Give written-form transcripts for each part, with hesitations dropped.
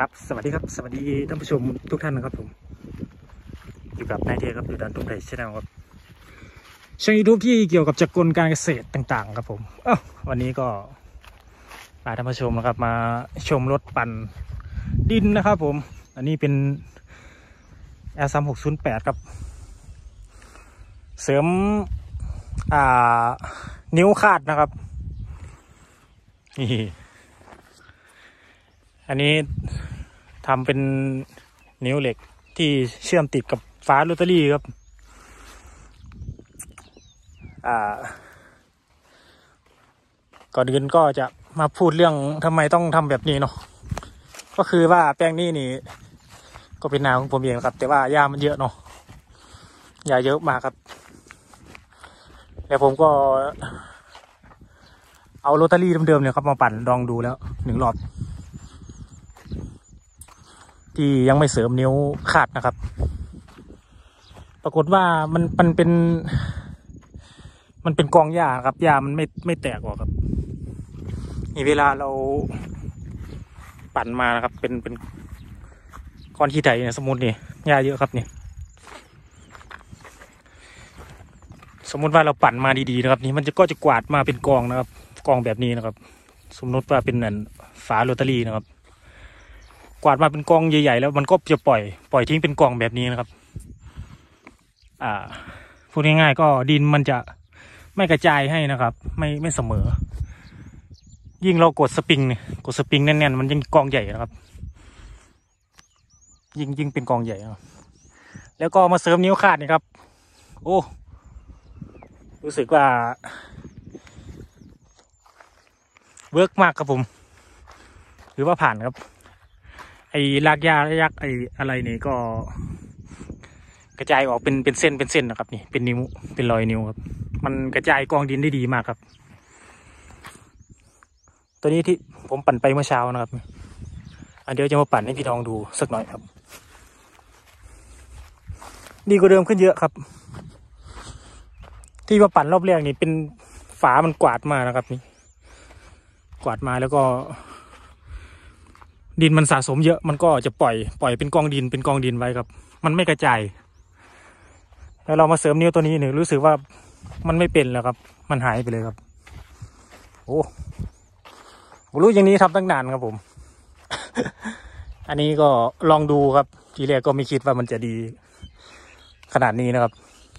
ครับสวัสดีครับสวัสดีท่านผู้ชมทุกท่านนะครับผมอยู่กับนายเทครับอยู่ด้านตรงไทยชแนลครับช่องยูทูบที่เกี่ยวกับจักรกลการเกษตรต่างๆครับผมวันนี้ก็พาท่านผู้ชมนะครับมาชมรถปั่นดินนะครับผมอันนี้เป็น L3608 ครับเสริมนิ้วคาดนะครับนี่อันนี้ทำเป็นนิ้วเหล็กที่เชื่อมติดกับฝาโรตารี่ครับก่อนอื่นก็จะมาพูดเรื่องทำไมต้องทำแบบนี้เนาะก็คือว่าแปลงนี้นี่ก็เป็นนาของผมเองครับแต่ว่าหญ้ามันเยอะเนาะหญ้าเยอะมากครับแล้วผมก็เอาโรตารี่เดิมๆเนี่ยครับมาปั่นลองดูแล้ว1 รอบที่ยังไม่เสริมนิ้วคาดนะครับปรากฏว่ามันเป็นกองหญ้าครับหญ้ามันไม่แตกออกครับนี่เวลาเราปั่นมานะครับเป็นก้อนขี้ไถเนี่ยสมมุตินี่หญ้าเยอะครับนี่สมมุติว่าเราปั่นมาดีๆนะครับนี่มันก็จะกวาดมาเป็นกองนะครับกองแบบนี้นะครับสมมติว่าเป็นฝาโรตารี่นะครับกวาดมาเป็นกองใหญ่ๆแล้วมันก็จะปล่อยทิ้งเป็นกองแบบนี้นะครับพูดง่ายๆก็ดินมันจะไม่กระจายให้นะครับไม่เสมอยิ่งเรากดสปริงแน่นๆมันยิ่งกองใหญ่นะครับยิ่งเป็นกองใหญ่นะแล้วก็มาเสริมนิ้วคาดนี่ครับโอ้รู้สึกว่าเวิร์กมากครับผมหรือว่าผ่านครับไอ้รากหญ้ายักษ์ไอ้อะไรนี่ก็กระจายออกเป็นเส้นนะครับนี่เป็นนิ้วเป็นรอยนิ้วครับมันกระจายกองดินได้ดีมากครับตัวนี้ที่ผมปั่นไปเมื่อเช้านะครับเดี๋ยวจะมาปั่นให้พี่น้องดูสักหน่อยครับดีกว่าเดิมขึ้นเยอะครับที่มาปั่นรอบแรกนี่เป็นฝามันกวาดมานะครับนี่กวาดมาแล้วก็ดินมันสะสมเยอะมันก็จะปล่อยเป็นกองดินไว้ครับมันไม่กระจายแล้วเรามาเสริมนิ้วตัวนี้เนี่ยรู้สึกว่ามันไม่เป็นแล้วครับมันหายไปเลยครับโอ้ผมรู้อย่างนี้ทำตั้งนานครับผม อันนี้ก็ลองดูครับทีแรกก็ไม่คิดว่ามันจะดีขนาดนี้นะครับ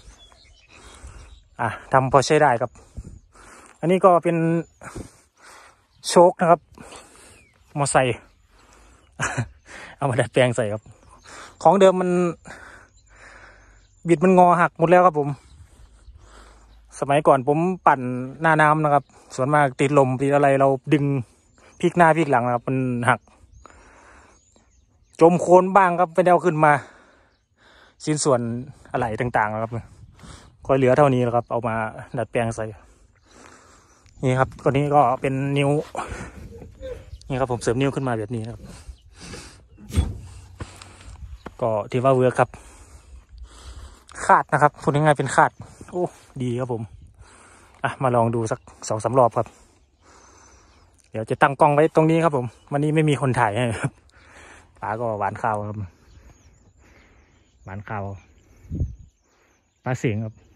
ทำพอใช้ได้ครับอันนี้ก็เป็นโชคนะครับมอไซค์ เอามาดัดแปลงใส่ครับของเดิมมันบิดมันงอหักหมดแล้วครับผมสมัยก่อนผมปั่นหน้าน้ำนะครับส่วนมากติดลมติดอะไรเราดึงพลิกหน้าพลิกหลังนะครับมันหักจมโคลนบ้างครับไปเอาขึ้นมาชิ้นส่วนอะไรต่างๆนะครับก็เหลือเท่านี้แล้วครับเอามาดัดแปลงใส่นี่ครับตัวนี้ก็เป็นนิ้วนี่ครับผมเสริมนิ้วขึ้นมาแบบนี้ครับก็ถือว่าเวิร์คครับคาดนะครับพูดง่ายๆเป็นคาดโอ้ดีครับผมมาลองดูสัก2-3 รอบครับเดี๋ยวจะตั้งกล้องไว้ตรงนี้ครับผมวันนี้ไม่มีคนถ่ายให้ครับป๋าก็หวานข้าวครับหวานข้าวปลาเสียงครับ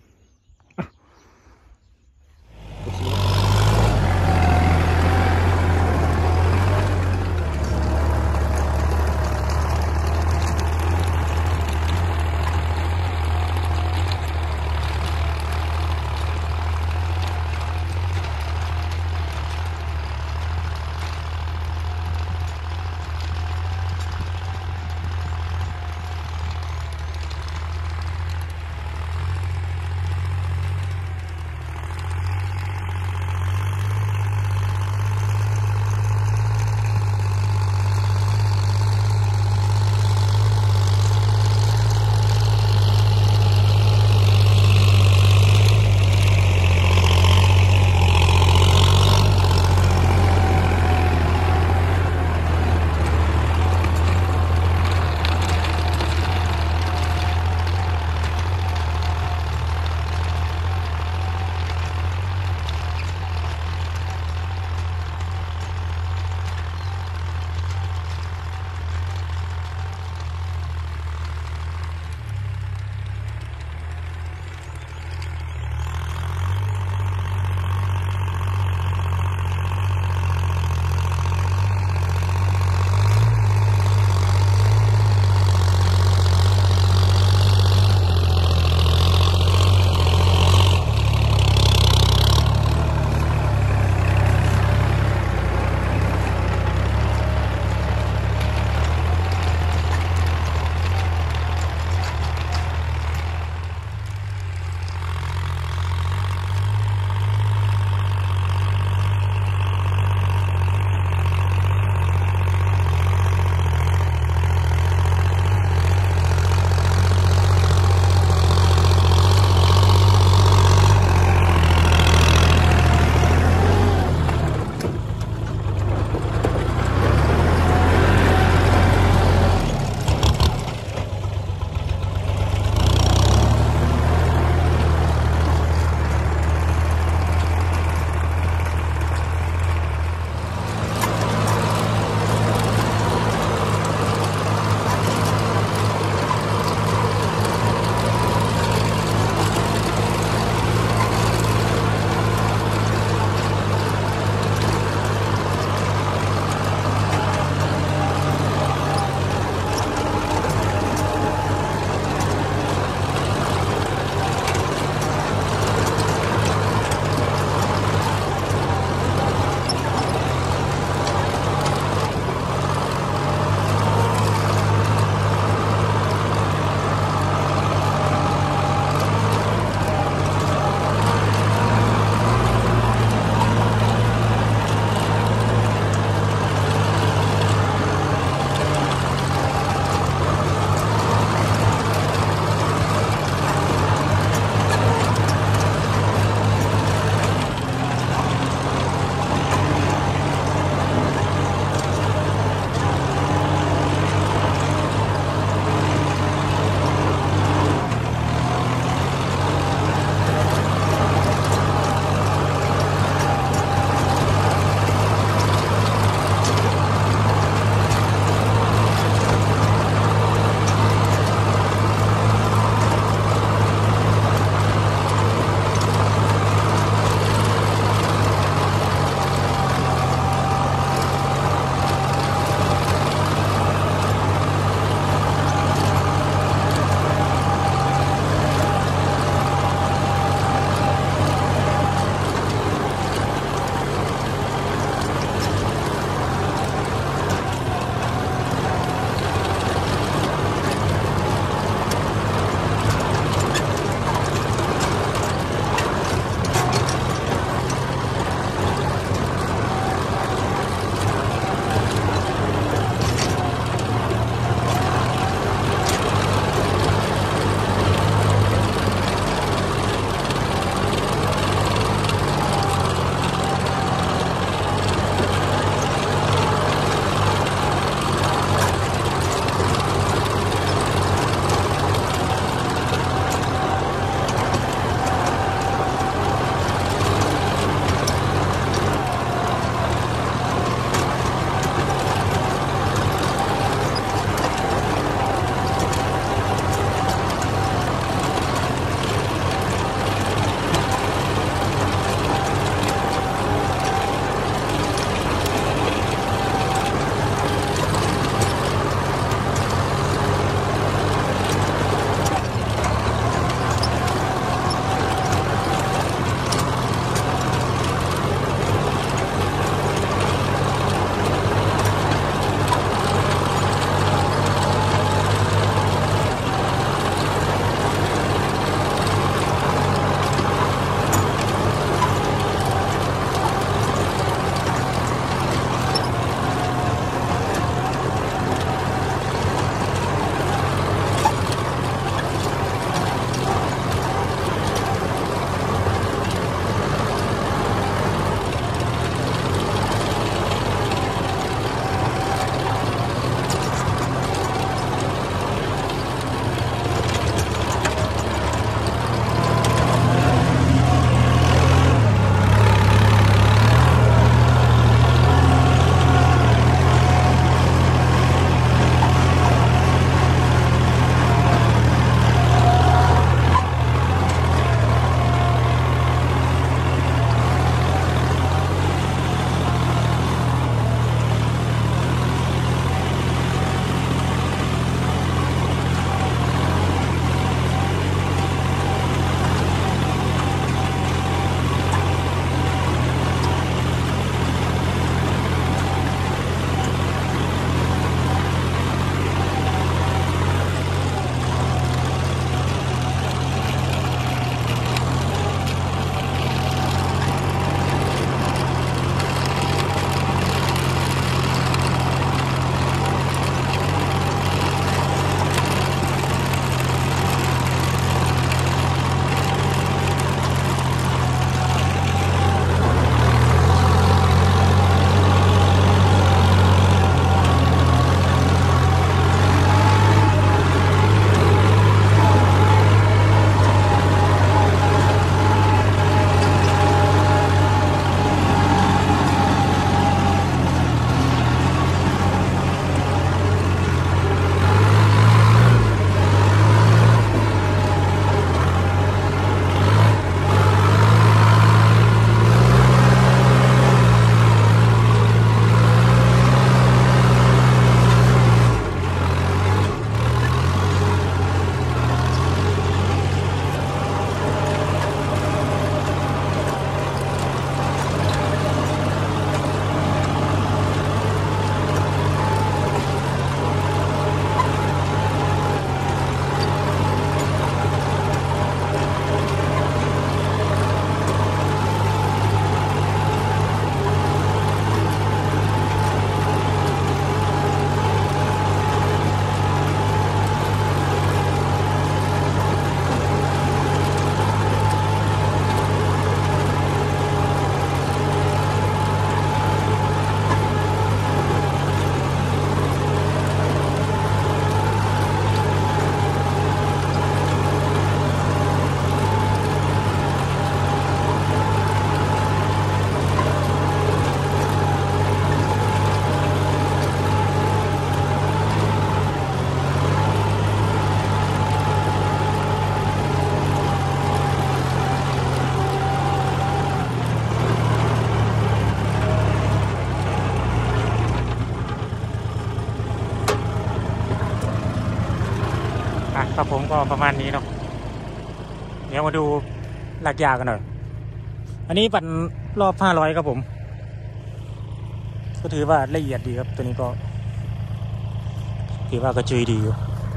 ครับผมก็ประมาณนี้เนาะเดี๋ยวมาดูหลักยากันหน่อยอันนี้ปั่นรอบ500ครับผมก็ถือว่าละเอียดดีครับตัวนี้ก็ถือว่ากระจุยดีอยู่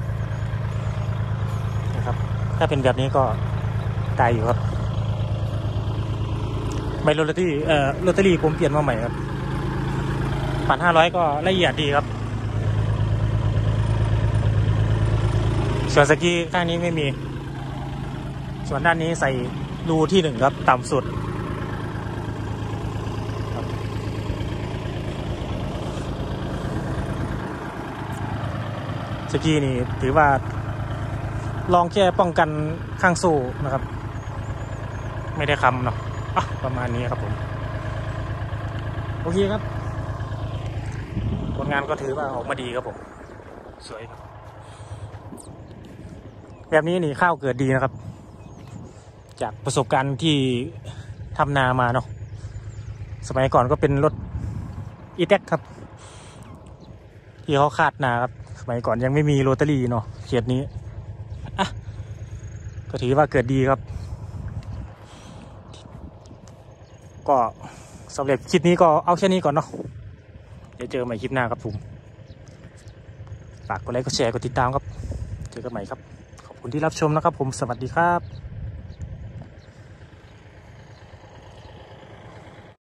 นะครับถ้าเป็นแบบนี้ก็ตายอยู่ครับไม่ลอตเตอรี่ลอตเตอรี่ผมเปลี่ยนมาใหม่ครับปั่น500ก็ละเอียดดีครับส่วนสกีข้างนี้ไม่มีส่วนด้านนี้ใส่รูที่1ครับต่ำสุดสกีนี่ถือว่าลองแค่ป้องกันข้างสู้นะครับไม่ได้คำเนาะประมาณนี้ครับผมโอเคครับผลงานก็ถือว่าออกมาดีครับผมสวยครับแบบนี้นี่ข้าวเกิดดีนะครับจากประสบการณ์ที่ทำนามาเนาะสมัยก่อนก็เป็นรถอีแท็กครับที่เขาคาดนาครับสมัยก่อนยังไม่มีโรตารี่เนาะเขตนี้ก็ถือว่าเกิดดีครับก็สำเร็จคลิปนี้ก็เอาแค่นี้ก่อนเนาะเดี๋ยวเจอใหม่คลิปหน้าครับผมฝากกดไลค์กดแชร์กดติดตามครับเจอกันใหม่ครับขอบคุณที่รับชมนะครับผมสวัสดีครับ